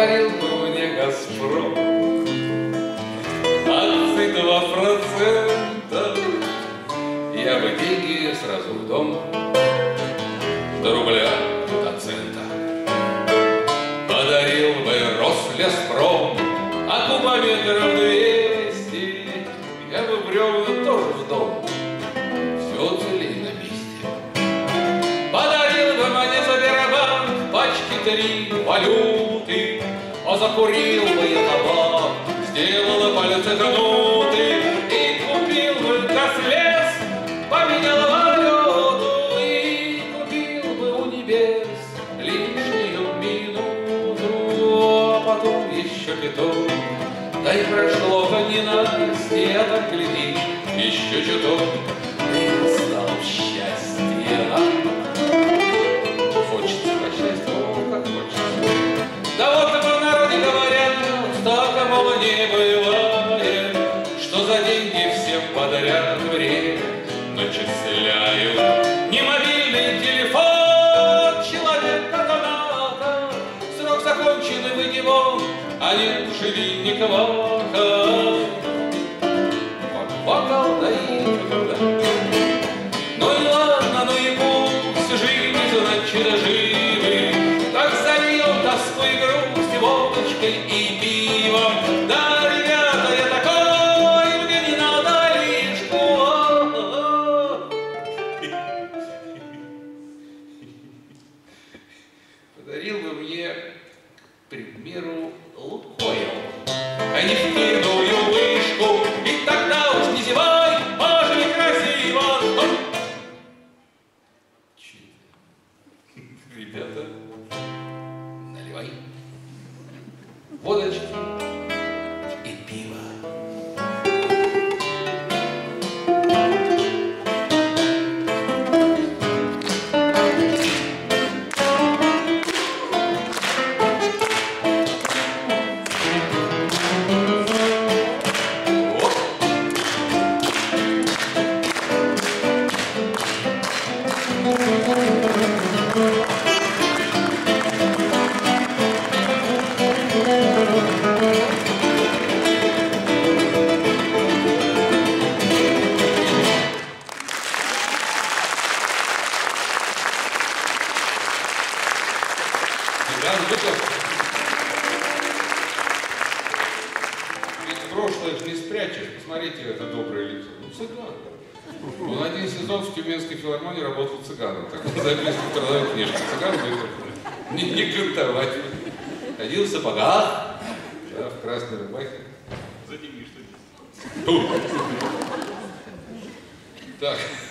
Подарил бы мне Газпром 22%, я бы деньги сразу в дом, до рубля, до цента. Подарил бы Рослеспром, а кубометров 200, я бы бревна тоже в дом, все целей на месте. Подарил бы мне Сбербанк пачки 3 валюты, а закурил бы я табак, сделала пальцы гнуты, и купил бы Газлес, поменял валюту, и купил бы у небес лишнюю минуту, а потом еще пяток. Да и прошло бы ненастье, а так глядишь, еще чуток, да и настало счастье. Хочется по счастью, как хочется. Да вот в народе говорят, так, мол, не бывает, что за деньги всем подряд время начисляют. Не мобильный телефон человека-доната, срок закончен, и вы него, а нет, живи не квака. Поквакал, да и туда. Ну и ладно, ну и пусть живи, значит, живы. Так зальем тоску и грусть водочкой и пивом. Да, ребята, я такой, мне не надо лишку. Подарил бы мне, к примеру, Лукойл, а нефтяную вышку, и тогда уж не зевай, аж некрасиво. Ребята, наливай водочки и пиво. Ведь прошлое же не спрячешь. Посмотрите, это доброе лицо. Ну, цыган. Он один сезон в Тюменской филармонии работал цыганом. Так он записывал в трудовой книжке. Цыган будет не кантовать. Ходил в сапогах, да, в красной рубахе. За деньги что-то. Так.